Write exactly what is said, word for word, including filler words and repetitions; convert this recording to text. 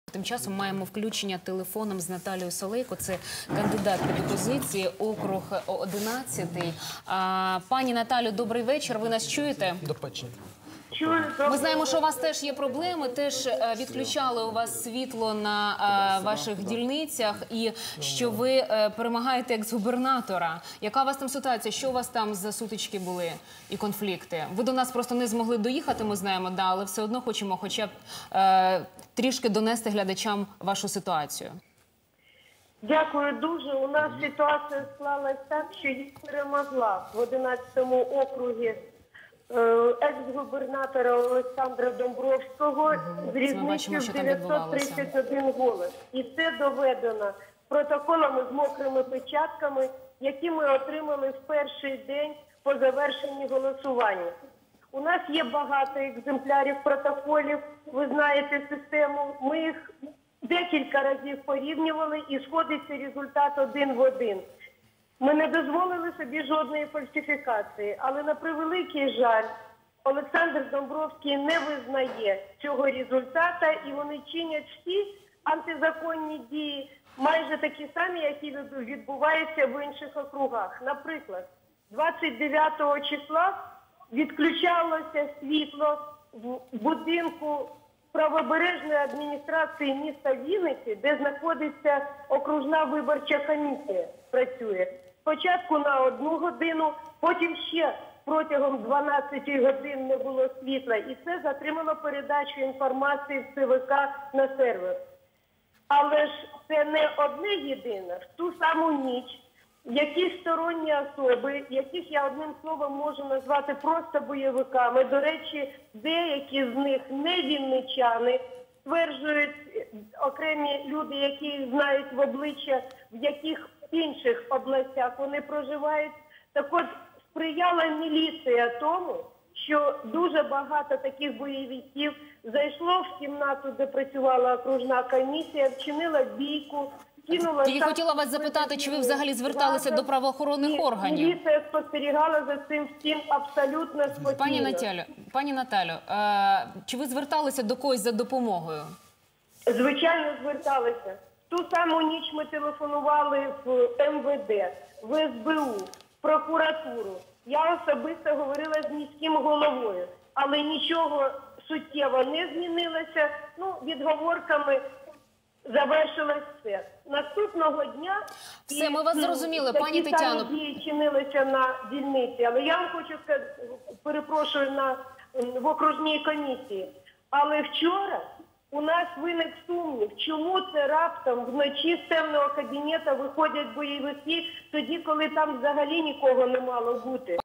Тим часом маємо включення телефоном з Наталією Солейко, це кандидат від опозиції, округ одинадцятий. Пані Наталю, добрий вечір, ви нас чуєте? До побачення. Ми знаємо, що у вас теж є проблеми, теж відключали у вас світло на ваших дільницях і що ви перемагаєте екс-губернатора. Яка у вас там ситуація? Що у вас там за сутички були і конфлікти? Ви до нас просто не змогли доїхати, ми знаємо, да, але все одно хочемо хоча б е, трішки донести глядачам вашу ситуацію. Дякую дуже. У нас ситуація склалась так, що я перемогла в одинадцятому округі екс-губернатора Олександра Домбровського з різницею в дев'ятсот тридцять один голос. І це доведено протоколами з мокрими печатками, які ми отримали в перший день по завершенні голосування. У нас є багато екземплярів протоколів, ви знаєте систему, ми їх декілька разів порівнювали і сходиться результат один в один. Ми не дозволили собі жодної фальсифікації, але на превеликий жаль, Олександр Домбровський не визнає цього результата і вони чинять всі антизаконні дії, майже такі самі, які відбуваються в інших округах. Наприклад, двадцять дев'ятого числа відключалося світло в будинку правобережної адміністрації міста Вінниці, де знаходиться окружна виборча комісія, працює. Спочатку на одну годину, потім ще протягом дванадцяти годин не було світла. І це затримало передачу інформації в ЦВК на сервер. Але ж це не одне єдине. В ту саму ніч якісь сторонні особи, яких я одним словом можу назвати просто бойовиками, до речі, деякі з них не вінничани, стверджують окремі люди, які знають в обличчя, в яких інших областях вони проживають. Так от, сприяла міліція тому, що дуже багато таких бойовиків зайшло в кімнату, де працювала окружна комісія, вчинила бійку, кинула... Тільки хотіла вас запитати, чи ви взагалі зверталися до правоохоронних органів? Міліція спостерігала за цим всім абсолютно спокійно. Пані Наталю, пані Наталю, чи ви зверталися до когось за допомогою? Звичайно, зверталися. Ту саму ніч ми телефонували в ем ве де, в ес бе у, в прокуратуру. Я особисто говорила з міським головою, але нічого суттєво не змінилося. Ну, відговорками завершилось все. Наступного дня... Все, ми вас зрозуміли, пані Тетяно. Такі самі дії чинилися на дільниці. Але я вам хочу сказати, перепрошую, на, в окружній комісії. Але вчора... У нас виник сумнів, чому це раптом вночі з темного кабінету виходять бойовики, тоді, коли там взагалі нікого не мало бути.